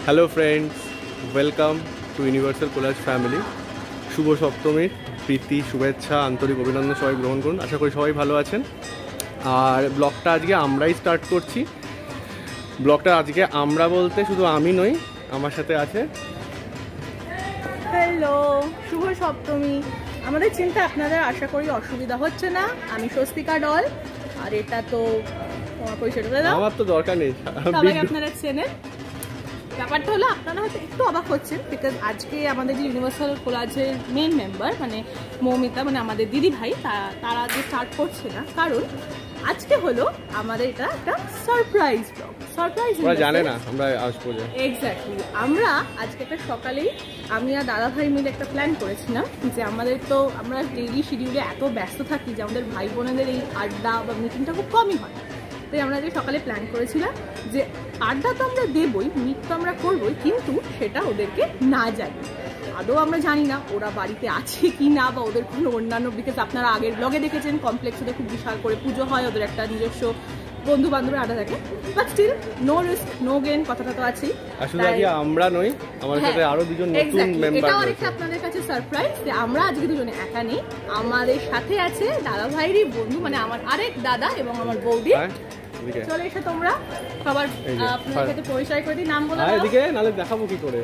Hello friends, welcome to universal collage family. শুভ সপ্তমীর প্রীতি, শুভেচ্ছা, আন্তরিক অভিনন্দন সবাই গ্রহণ করুন। আশা করি সবাই ভালো আছেন। আর ব্লগটা আজকে আমরাই স্টার্ট করছি। ব্লগটা আজকে আমরা বলতে শুধু আমি নই, আমার সাথে আছে হ্যালো, শুভ সপ্তমী। আমাদের চিন্তা আপনাদের আশা করি অসুবিধা হচ্ছে না। আমি স্বস্তিকা ডল, আর এটা তো তোমার পরিচয়টা দাও। আমার তো দরকার নেই, সবাই আপনারা চেনেন। ব্যাপারটা হলো আপনারা হয়তো একটু অবাক হচ্ছেন, বিকজ আজকে আমাদের যে ইউনিভার্সাল কোলাজের মেন মেম্বার মানে মৌমিতা, মানে আমাদের দিদি ভাই, তারা যে স্টার্ট করছে না, কারণ আজকে হলো আমাদের এটা একটা সারপ্রাইজ ব্লগ। সারপ্রাইজ জানে না আমরা আসবো। এক্স্যাক্টলি, আমরা আজকে একটা সকালেই আমি আর দাদা ভাই মিলে একটা প্ল্যান করেছিলাম যে আমরা ডেইলি শিডিউলে এত ব্যস্ত থাকি যে আমাদের ভাই বোনেদের এই আড্ডা বা মিটিংটা খুব কমই হয়। তাই আমরা যে সকালে প্ল্যান করেছিলাম যে আড্ডা তো আমরা দেবই, মিট তো আমরা করবোই, কিন্তু সেটা ওদেরকে না জানি। আদৌ আমরা জানি না ওরা বাড়িতে আছে কি না, বা ওদের কোনো অন্যান্য, বিকজ আপনারা আগের ব্লগে দেখেছেন কমপ্লেক্স ওদের খুব বিশাল করে পুজো হয়, ওদের একটা নিজস্ব বন্ধু বান্ধবের আড্ডা থাকে। But still no risk no gain, কথাটা তো আছেই। আসলে আজকে আমরা নই, আমার সাথে আরো দুজন নতুন মেম্বার। এটাও আরেকটা আপনাদের কাছে সারপ্রাইজ যে আমরা আজকে দুজনে একা নেই, আমাদের সাথে আছে দাদা ভাইয়েরই বন্ধু, মানে আমার আরেক দাদা এবং আমার বৌদি। চলে এসে তোমরা সবার আপনাদের সাথে পরিচয় করে দিই, নাম বলে দাও। এদিকে নালে দেখাবো কি করে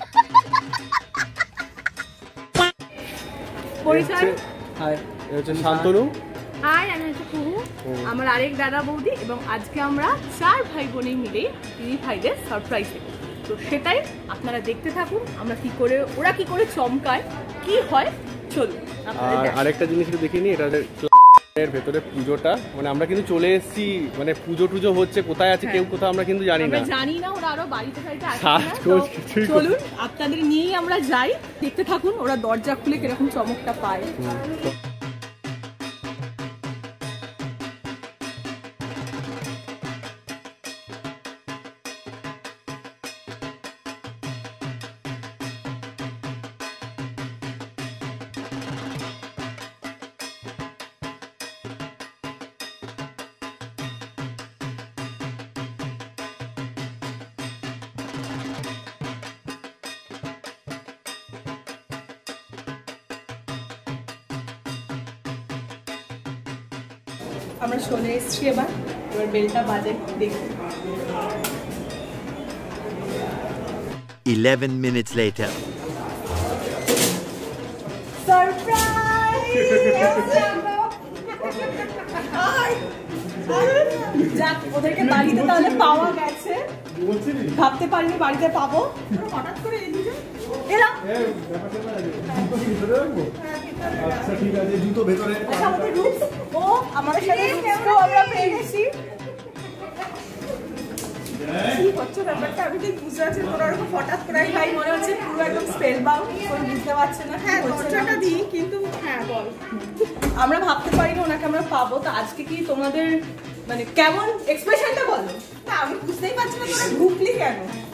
পরিচয়। হাই, এটা হচ্ছে শান্তনু। হাই, আমি হচ্ছে কুহু, আমার আরেক দাদা বৌদি, এবং আজকে আমরা 4 ভাই বোনে মিলে দিদি ভাইদের সারপ্রাইজ দেব। তো সেটাই আপনারা দেখতে থাকুন, আমরা কি করে, ওরা কি করে চমকায়, কি হয়, চলুন। আর আরেকটা জিনিস একটু দেখিনি, এটা এর ভেতরে পুজোটা, মানে আমরা কিন্তু চলে এসেছি, মানে পুজো টুজো হচ্ছে, কোথায় আছে কেউ কোথাও আমরা কিন্তু জানি না, ওরা আরো বাড়িতে আছে। চলুন আপনাদের নিয়েই আমরা যাই, দেখতে থাকুন ওরা দরজা খুলে কিরকম চমকটা পায়। আমরা চলে এসেছি, এবার বেলটা বাজে, দেখি। 11 minutes later. যাক, ওদেরকে বাড়িতে তাহলে পাওয়া গেছে, ভাবতে পারিনি বাড়িতে পাবো, হঠাৎ করে এদিকে এলাম। আচ্ছা ঠিক আছে, জুতো ভেতরে। আচ্ছা, আমাদের রুমস ও আমাদের সাথে রুমসও আমরা পেয়ে গেছি। কি হচ্ছে ব্যাপারটা আমি ঠিক বুঝতে পারছি না, ওরকম হঠাৎ করে ভাই মনে হচ্ছে পুরো একদম স্পেল বাউন্ড, কোনো বুঝতে পারছে না। হ্যাঁ, দরজাটা দিই, কিন্তু হ্যাঁ বল, আমরা ভাবতে পারিনি ওনাকে আমরা পাবো। তো আজকে কি তোমাদের মানে কেমন এক্সপ্রেশনটা বলো? না আমি বুঝতেই পারছি না তোরা ঢুকলি কেন।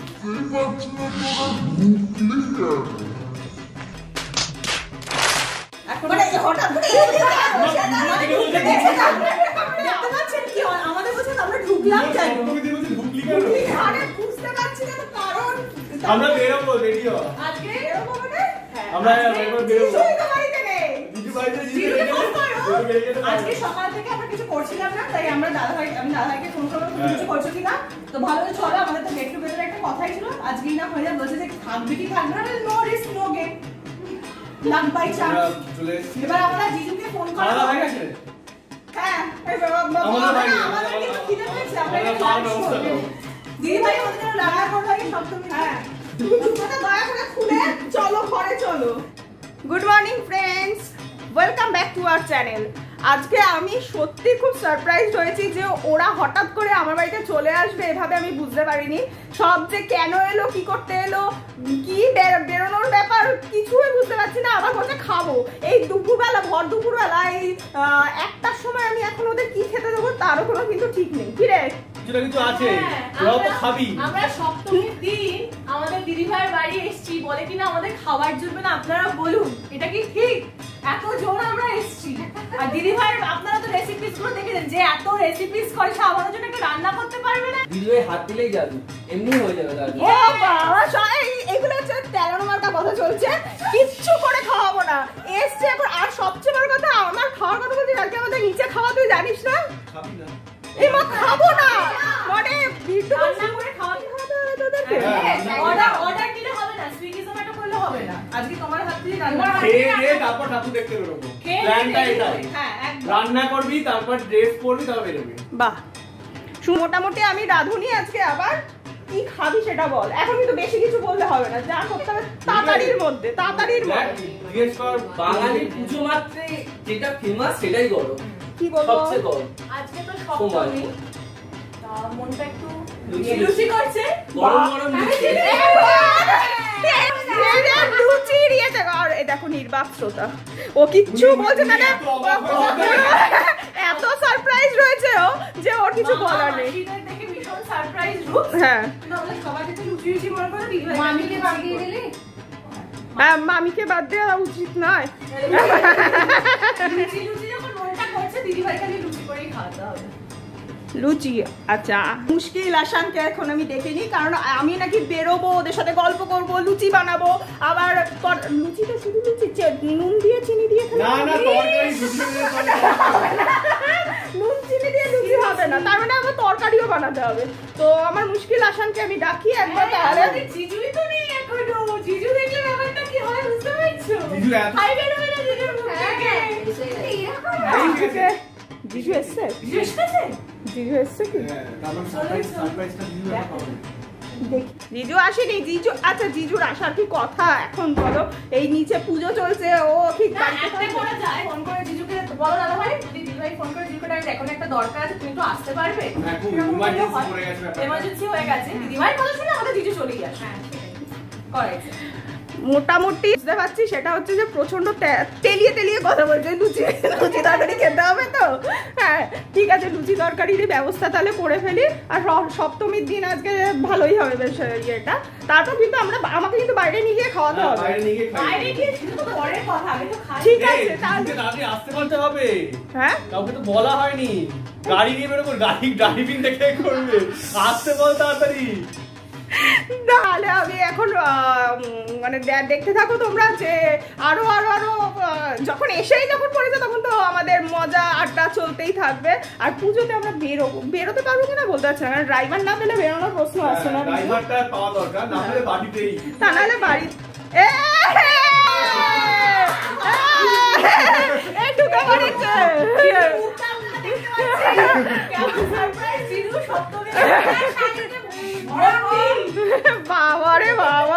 আমাদের বলছে আমরা ঢুকলাম কেন, বুঝতে পারছি না তো কারণ। আমরা বেরোবো, রেডিও আজকে বেরোবো মানে আমরা বেরোবো। আজকে সকাল থেকে আমরা কিছু করছিলাম না, তাই আমরা আমি দাদা ভাইকে ফোন করলাম কিছু করছো কিনা। তো ভালো চলো, আমাদের তো গেট টুগেদার একটা কথাই ছিল, আজকেই না হয়ে যাবে। বলছে যে থাকবে কি থাকবে না, no risk no game, love by chance. এবার আমরা জিজুকে ফোন করলাম। হ্যাঁ, আমাদের কিন্তু খিদে পেয়েছে, আমরা দিদি ভাই আমাদের রান্না করবো সপ্তমী। হ্যাঁ, দুটোটা দয়া করে খুলে চলো ঘরে চলো। Good morning friends, welcome back to our channel. আজকে আমি সত্যি খুব সারপ্রাইজ হয়েছি যে ওরা হঠাৎ করে আমার বাড়িতে চলে আসবে এভাবে আমি বুঝতে পারিনি। সব যে কেন এলো, কি করতে এলো, কি বেরোনোর ব্যাপার, কিছুই বুঝতে পারছি না। আবার বলতে খাবো, এই দুপুরবেলা, ভর দুপুরবেলা, এই 1টার সময় আমি এখন ওদের কি খেতে দেবো তারও কোনো কিন্তু ঠিক নেই। কি রে, কিছু আছে, তোরাও তো খাবি। আমরা সপ্তমীর দিন আমাদের দিদি ভাইয়ের বাড়ি এসেছি, বলে কিনা আমাদের খাবার জন্য না, আপনারা বলুন এটা কি ঠিক? এত জোর আমরা এসেছি। আর দিদি ভাই আপনারা তো রেসিপিস গুলো দেখেছেন, যে এত রেসিপিস করে সে আমাদের জন্য একটু রান্না করতে পারবে না? দিদি ভাই হাত দিলেই যাবে, এমনি হয়ে যাবে দাদু। ও বাবা, এইগুলো হচ্ছে তেলানো মার্কা কথা চলছে, কিচ্ছু করে খাওয়াবো না। এসছে এখন। আর সবচেয়ে বড় কথা, আমার খাওয়ার কথা বলছি, কালকে আমাদের নিচে খাওয়া তুই জানিস না? এই মা খাবো না, মানে বিদ্যুৎ রান্না করে খাওয়াতে হবে তোদেরকে। অর্ডার দিলে হবে না, সুইগি জোম্যাটো করলে হবে না। আজকে তোমার হাত দিয়ে রান্না খেয়ে তারপর ঠাকুর দেখতে বেরোবো। প্ল্যানটা এটাই। হ্যাঁ, একদম। রান্না করবি, তারপর ড্রেস পরবি, তারপর বেরোবি। বাহ, মোটামুটি আমি রাঁধুনি আজকে। আবার কি খাবি সেটা বল। এখন কিন্তু বেশি কিছু বললে হবে না, যা করতে হবে তাড়াতাড়ির মধ্যে। জিজ্ঞেস কর। বাঙালির পুজো মাত্রে যেটা ফেমাস সেটাই গরম। কি বলবো, সবচেয়ে গরম আজকে তো সপ্তমী, তা মনটা একটু লুচি লুচি করছে। গরম গরম লুচি। লুচি দিয়েছে। আর এই দেখো নির্বাক শ্রোতা, ও কিচ্ছু বলছে না, এত সারপ্রাইজ রয়েছে ও যে ওর কিছু বলার নেই। হ্যাঁ, মামিকে বাদ দেওয়া উচিত নয়। লুচি, আচ্ছা। মুশকিল আসানকে এখন আমি দেখিনি, কারণ আমি নাকি বেরোবো, ওদের সাথে গল্প করব, লুচি বানাবো। আবার লুচিটা শুধু লুচি নুন দিয়ে চিনি দিয়ে না না, তরকারি নুন চিনি দিয়ে লুচি হবে না, তার মানে আমার তরকারিও বানাতে হবে। তো আমার মুশকিল আসানকে আমি ডাকি একবার। তাহলে জিজুই তো নেই এখনো, জিজু দেখলে ব্যাপারটা কি হয় বুঝতে পারছো? জিজু এত হাই বেরোবে না জিজুর মুখ থেকে। জিজু এসছে? জিজু এসছে? জিজু এসছে কি? তারপর সারপ্রাইজটা জিজু পাবে। জিজু আসেনি। জিজু, আচ্ছা জিজুর আসার কি কথা এখন বলো? এই নিচে পুজো চলছে, ও ঠিক বাড়িতে করা যায়। ফোন করে জিজুকে বলো, দাদা ভাই যদি দিদি ভাই ফোন করে জিজুকে ডাইরেক্ট এখন একটা দরকার আছে, তুমি একটু আসতে পারবে? এমার্জেন্সি হয়ে গেছে, দিদি ভাই কথা শুনে আমাদের জিজু চলেই আসে। হ্যাঁ, করেছে। মোটামুটি বুঝতে পারছি সেটা হচ্ছে যে প্রচন্ড তেলিয়ে তেলিয়ে কথা বলছে। লুচি তরকারি খেতে হবে তো। হ্যাঁ ঠিক আছে, লুচি তরকারির ব্যবস্থা তাহলে করে ফেলি। আর সপ্তমীর দিন আজকে ভালোই হবে বেশ ইয়েটা। তারপর কিন্তু আমাকে কিন্তু বাইরে নিয়ে গিয়ে খাওয়াতে হবে। বাইরে গিয়ে পরের কথা, আগে তো খাই। ঠিক আছে, তাড়াতাড়ি আসতে বলতে হবে। হ্যাঁ, কাউকে তো বলা হয়নি। গাড়ি নিয়ে বেরোবো, গাড়ি ড্রাইভিং দেখে করবে। আসতে বল তাড়াতাড়ি। তাহলে আমি এখন মানে দেখতে থাকো তোমরা, যে আরো আরো আরো যখন যখন পড়েছে তখন তো আমাদের মজা আড্ডা চলতেই থাকবে। আর পুজোতে আমরা বেরোতে পারবো কিনা বলতে পারছি না, কারণ ড্রাইভার না পেলে বেরোনোর প্রশ্ন আসছে না। ড্রাইভারটা পাওয়া দরকার, না হলে বাড়িতেই। তা নাহলে বাড়ি ঢুকে পড়েছে। বাবা রে বাবা।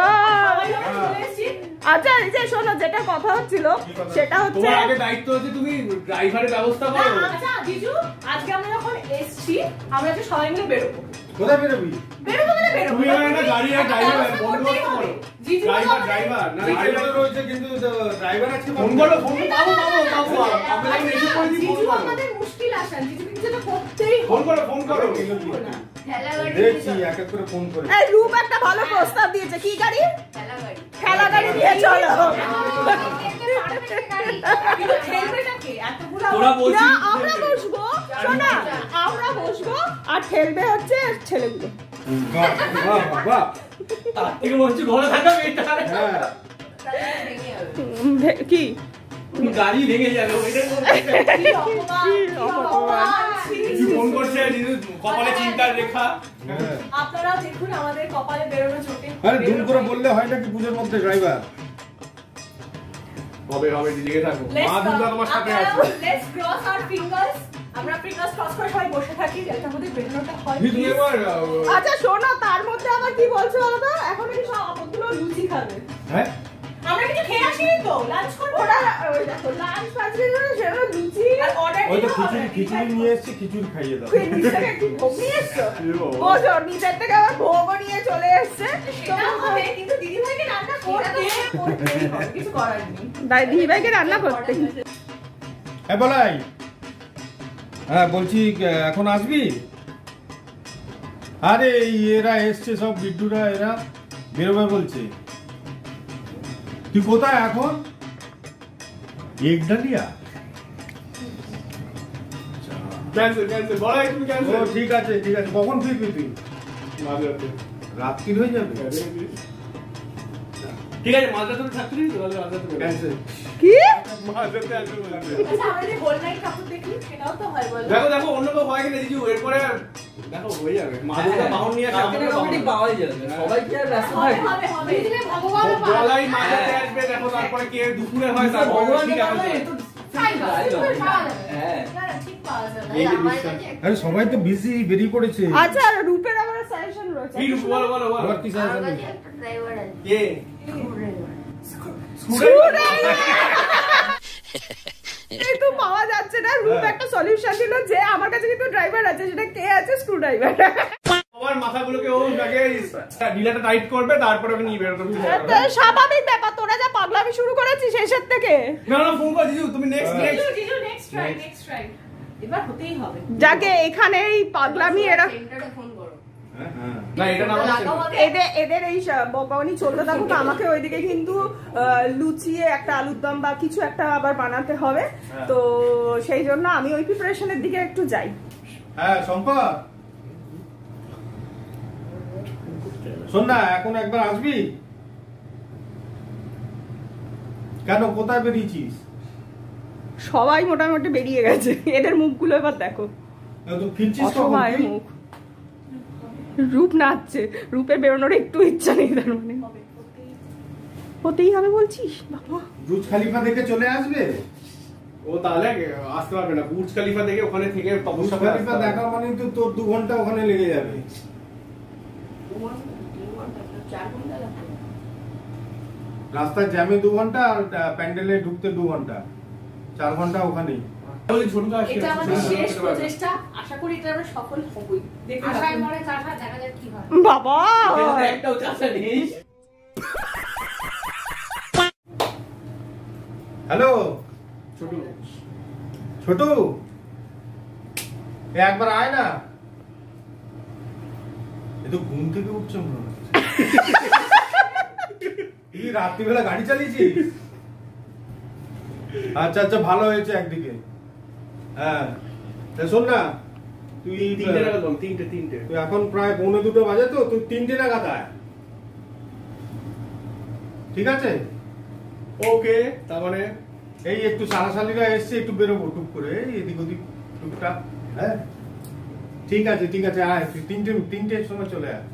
আচ্ছা এই যে শোনো, যেটা কথা হচ্ছিল সেটা হচ্ছে তোমার আগে দায়িত্ব হচ্ছে তুমি ড্রাইভারের ব্যবস্থা করো। আচ্ছা জিজু, আজকে আমরা যখন এসেছি আমরা যে সবাই মিলে বেরোবো। কোথায় বেরোবি? বেরোবো মানে বেরোবো। তুমি না গাড়ি আর ড্রাইভার বন্ধ করো। জিজু ড্রাইভার না, ড্রাইভার রয়েছে কিন্তু ড্রাইভার আজকে ফোন করো। ফোন পাবো আমরা এসে করে দিই। জিজু আমাদের মুশকিল আসান, জিজু কিছু তো করতেই ফোন করো। দেখছি এক এক করে ফোন করে। এই রূপ একটা ভালো প্রস্তাব দিয়েছে। কি গাড়ি? ঠেলা গাড়ি দিয়ে চলো। আমরা বসবো, শোনা আমরা বসবো আর ঠেলবে হচ্ছে ছেলেগুলো। বাহ, তার থেকে বলছি ঘরে থাকা মেয়েটা। কি গাড়ি ভেঙে যাবে, ফোন করছে কপালে চিন্তার রেখা। আপনারা দেখুন আমাদের কপালে বেরোনো চোখে। আরে দুম করে বললে হয় নাকি পুজোর মধ্যে ড্রাইভার হবে হবে, দিকে থাকো। মা দুর্গা তোমার সাথে আছে। Let's cross our fingers. আমরা ফিঙ্গার্স ক্রস করে সবাই বসে থাকি, যাতে আমাদের বেরোনোটা হয়। তুমি এবার আচ্ছা শোনো, তার মধ্যে আবার কি বলছো বলতো? এখন কি সব আপদগুলো লুচি খাবে? হ্যাঁ আমরা কিছু খেয়ে আসিনি তো, লাঞ্চ করব। ওরা ওই দেখো লাঞ্চ পাঁচরে জন্য সেটা লুচি আর অর্ডার ওই তো দিতে হবে। খিচুড়ি নিয়ে এসেছি, খিচুড়ি খাইয়ে দাও। নিচে থেকে একটু ভোগ নিয়ে এসছো? বোঝো, নিচের থেকে আবার ভোগও নিয়ে চলে এসছে। সেটা হবে, কিন্তু দিদি ভাইকে রান্না করতে কিছু করার নেই। দিদি ভাইকে রান্না করতে। হ্যাঁ বলাই। হ্যাঁ বলছি এখন আসবি? আরে এরা এসছে সব বিড্ডুরা, এরা বেরোবে বলছে। তুই কোথায় এখন? এক ডালিয়া ক্যান্সেল বড় একটু ও ক্যান্সেল। ঠিক আছে কখন ফিরবি তুই? মাঝরাতে। রাত্রি হয়ে যাবে। ঠিক আছে মাঝরাতে তো থাকতে দিই তো, তাহলে মাঝরাতে বেরোবো। ক্যান্সেল। কি মাঝরাতে আসবে বলছে। আচ্ছা আমরা যে হোল নাইট কাপড় দেখি সেটাও তো হয় বলো। দেখো অন্য কেউ হয় কিনা জিজু, এরপরে দেখো হয়ে যাবে। মাঝরাতে বাউন নিয়ে আসে, কালকে মোটামুটি পাওয়াই যাবে সবাই কি আর ব্যস্ত হবে থাকে হবে হবে দিদিভাই ভগবান বলাই মাঝরাতে আসবে, দেখো তারপরে কে দুপুরে হয় তারপরে ভগবান ঠিক আছে। হ্যাঁ ঠিক পাওয়া যাবে। এই যে বিশ্বাস। আরে সবাই তো বিজি বেরিয়ে পড়েছে। আচ্ছা রূপের আমার সাজেশন রয়েছে। এই রূপ, বলো আবার কি সাজেশন? কে এই তো পাওয়া যাচ্ছে না। রূপ একটা সলিউশন ছিল যে আমার কাছে কিন্তু ড্রাইভার আছে, সেটা কে আছে? Screwdriver. আমার মাথাগুলোকে ও আগে ঢিলাটা টাইট করবে, তারপরে ওকে নিয়ে বেরোতে হবে। স্বাভাবিক ব্যাপার, তোরা যা পাগলামি শুরু করেছিস শেষের থেকে। না ফোন কর জিজু, তুমি নেক্সট নেক্সট ট্রাই এবার হতেই হবে। যাকে এখানে এই পাগলামি এরা না এটা না এদের এই বকবানি চলতে থাকুক, আমাকে ওইদিকে কিন্তু লুচিয়ে একটা আলুর দম বা কিছু একটা আবার বানাতে হবে। তো সেই জন্য আমি ওই প্রিপারেশনের দিকে একটু যাই। হ্যাঁ শম্পা শোন না, এখন একবার আসবি? কেন, কোথায় বেরিয়েছিস? সবাই মোটামুটি বেরিয়ে গেছে, এদের মুখগুলো এবার দেখো। তুই ফিরছিস কখন? অসহায় তুই? মুখ। রূপ নাচছে, রূপের বেরোনোর একটু ইচ্ছা নেই, তার মানে হতেই হবে বলছিস? বাবা বুর্জ খলিফা দেখে চলে আসবে। ও তাহলে আসতে পারবে না। বুর্জ খলিফা দেখে ওখানে থেকে বুর্জ খলিফা দেখা মানে তো তোর 2 ঘন্টা ওখানে লেগে যাবে। রাস্তায় জ্যামে 2 ঘন্টা আর প্যান্ডেলে ঢুকতে 2 ঘন্টা, 4 ঘন্টা ওখানেই। এটা আমাদের শেষ প্রচেষ্টা, আশা করি এটা আমরা সফল হবই। আশায় মরে চাষা, দেখা যাক কি হয়। বাবা একটাও চাষা নেই। হ্যালো ছোটু, একবার আয় না। এ তো ঘুম থেকে উঠছে মনে হচ্ছে। তুই রাত্রিবেলা গাড়ি চালিয়েছিস? আচ্ছা ভালো হয়েছে একদিকে। হ্যাঁ শোন না, তুই এখন প্রায় 1:45 বাজে, তো তুই 3টে নাগাদ আয়, ঠিক আছে? ওকে, তার মানে এই একটু সারাসালিরা এসছে, একটু বেরোবো টুক করে, এই এদিক ওদিক টুকটাক। হ্যাঁ ঠিক আছে আয়, তুই 3টের সময় চলে আয়।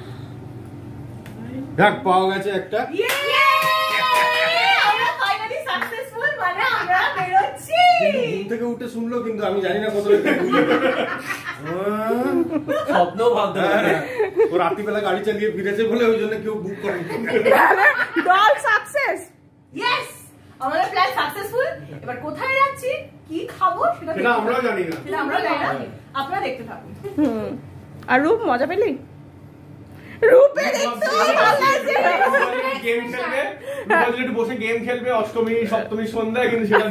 দেখ পাওয়া গেছে একটা। আমরা ফাইনালি সাকসেসফুল, মানে আমরা বেরোচ্ছি। কিন্তু ঘুম থেকে উঠে শুনলো, কিন্তু আমি জানি না কত স্বপ্ন ভাবতে হবে। ও রাত্রিবেলা গাড়ি চালিয়ে ফিরেছে বলে ওই জন্য কেউ বুক করেনি। ডল সাকসেস, ইয়েস আমাদের প্ল্যান সাকসেসফুল। এবার কোথায় যাচ্ছি, কি খাবো সেটা আমরাও জানি না। সেটা আমরা জানি না, আপনারা দেখতে থাকুন। আর রূপ মজা পেলি? রূপে দেখতে ভালো লাগছে। গেম খেলবে, একটু বসে গেম খেলবে অষ্টমী সপ্তমী সন্ধ্যায়, কিন্তু সেটা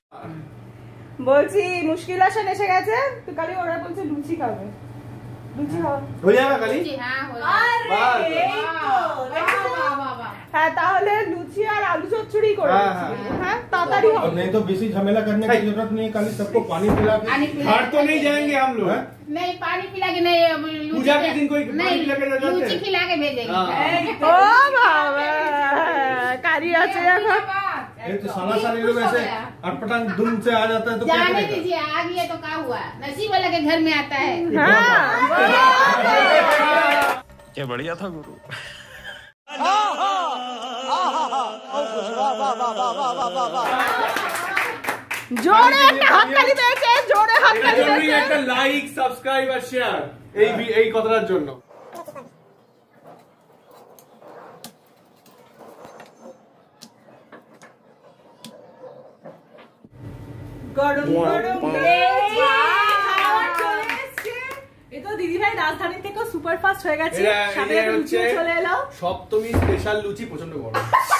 বলছি মুশকিল আসেন এসে গেছে, তো কালি ওরা বলছে লুচি খাবে। লুচি খাওয়া হয়ে যাবে কালি। হ্যাঁ হয়ে আরে এই তো দেখো। বাবা হ্যাঁ তাহলে লুচি আর आलू চচ্চড়ি করে হ্যাঁ তাড়াতাড়ি হবে। नहीं तो बेसी झमेला करने की जरूरत नहीं, खाली सबको पानी पिला के। पानी पिला घर तो नहीं जाएंगे हम लोग। नहीं, पानी पिला के नहीं, अब पूजा के दिन कोई पानी नहीं, पिला के जाते हैं? लूची खिला के भेजेंगे। ও বাবা কারি আছে এখন। ये तो साला साली लोग ऐसे अटपटांग धुन से आ जाता है तो क्या जाने करेगा? दीजिए, आ गया तो क्या हुआ, नसीब वाला के घर में आता है। হ্যাঁ क्या बढ़िया था गुरु। জোরে একটা হাততালি পেয়েছে, জোরে হাততালি পেয়েছে। একটা লাইক সাবস্ক্রাইব আর শেয়ার এই কথাটার জন্য। গরম গরম খাবার চলে এসেছে। এই তো দিদিভাই রাজধানী থেকে সুপার ফাস্ট হয়ে গেছে, সাথে সাথে লুচিও চলে এলো। সপ্তমী স্পেশাল লুচি, প্রচন্ড গরম।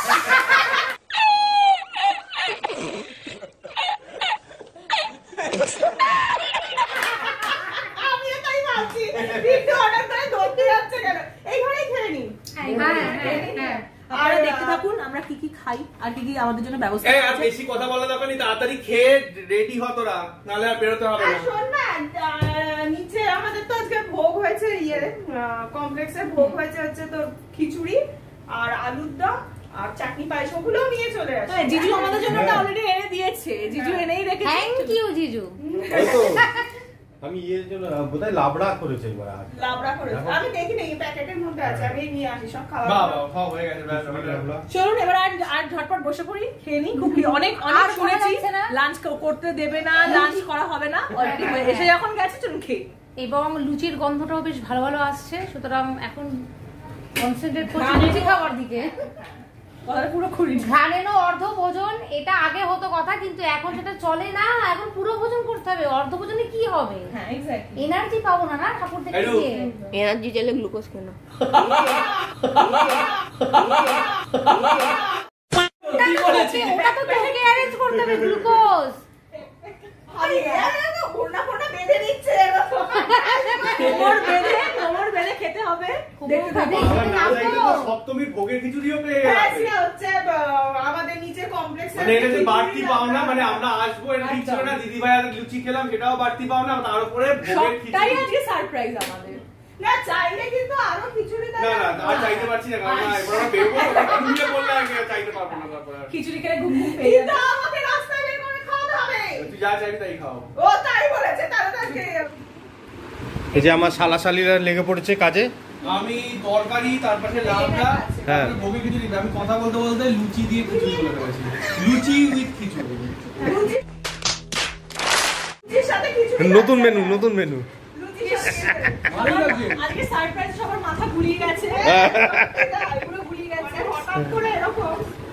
আমিও তাই ভাবছি, একটু অর্ডার করে দৌড়তে যাচ্ছে কেন? এই ঘরেই খেয়ে নি। আর দেখতে থাকুন আমরা কি কি খাই আর কি কি আমাদের জন্য ব্যবস্থা এই আর আছে। বেশি কথা বলা দরকার নেই, তাড়াতাড়ি খেয়ে রেডি হ তোরা, নাহলে আর বেরোতে হবে আর না। শোন না, নিচে আমাদের তো আজকে ভোগ হয়েছে কমপ্লেক্সের ভোগ হয়েছে তোর খিচুড়ি আর আলুর দম আর চাটনি পায়েস, ওগুলোও নিয়ে চলে আসে। জিজু আমাদের জন্য অলরেডি এনে দিয়েছে, জিজু এনেই রেখেছে। থ্যাংক ইউ জিজু। এই তো আমি এর জন্য বোধহয় লাবড়া করেছে এবার। লাবড়া করেছে, আমি দেখি না এই প্যাকেটের মধ্যে আছে, আমি নিয়ে আসি সব খাবার। বাহ বাহ, খাও হয়ে গেছে ব্যাস। চলুন এবার আর ঝটপট বসে পড়ি, খেয়ে নিই। খুব অনেক আর শুনেছি করা যাচ্ছে না? লাঞ্চ করতে দেবে না, লাঞ্চ করা হবে না, অলরেডি এসে যখন গেছে চলুন খেয়ে। এবং লুচির গন্ধটাও বেশ ভালো ভালো আসছে, সুতরাং এখন কনসেন্ট্রেট করছি লুচি খাওয়ার দিকে। কথাটা পুরো খুলি ঘানেনো অর্ধ ভোজন, এটা আগে হতো কথা, কিন্তু এখন সেটা চলে না, এখন পুরো ভোজন করতে হবে। অর্ধ ভোজনে কি হবে? হ্যাঁ এক্স্যাক্টলি। এনার্জি পাবো না, না ঠাকুর থেকে একটু। দিয়ে। এনার্জি চাইলে গ্লুকোজ কেন? ওটা তো তোকে অ্যারেঞ্জ করতে হবে গ্লুকোজ। আরে এরা ঘোড়া ফোড়া বেঁধে নিচ্ছে, কোমর বেঁধে খেতে হবে। দেখতে থাকো। আমার না চাইলে তো সপ্তমীর ভোগের খিচুড়িও পেয়ে হ্যাঁ, যাবে। সেটা হচ্ছে আমাদের নিচে কমপ্লেক্সে মানে এটা যে বাড়তি পাওনা, মানে আমরা আসবো এটা ঠিক ছিল না, দিদি ভাই আর লুচি খেলাম সেটাও বাড়তি পাওনা, তার উপরে ভোগের সবটাই খিচুড়ি। আজকে সারপ্রাইজ আমাদের। না চাইলে কিন্তু আরো খিচুড়ি না না আর চাইতে পারছি না, কারণ না এবার আমরা বেরোবো, ঘুমিয়ে পড়লে আগে চাইতে পারবো না তারপর আর। খিচুড়ি খেলে ঘুম ঘুম পেয়ে যাবে। আমাকে রাস্তায় বের করে খাওয়াতে হবে। তুই যা চাইবি তাই খাও। ও তাই বলেছে, তাড়াতাড়ি খেয়ে যাবে। এই যে আমার শালাশালিরা লেগে পড়েছে কাজে। আমি তরকারি, তার পাশে লাবড়া, হ্যাঁ। তারপরে ভোগের খিচুড়ি। আমি কথা বলতে বলতে লুচি দিয়ে খিচুড়ি বলে ফেলেছি। লুচি উইথ খিচুড়ি। লুচির সাথে খিচুড়ি নতুন আছে। মেনু, নতুন মেনু। লুচির সাথে ভালোই লাগছে। আজকে সারপ্রাইজ সবার মাথা ঘুরিয়ে গেছে। পুরো ঘুরিয়ে গেছে হঠাৎ করে এরকম।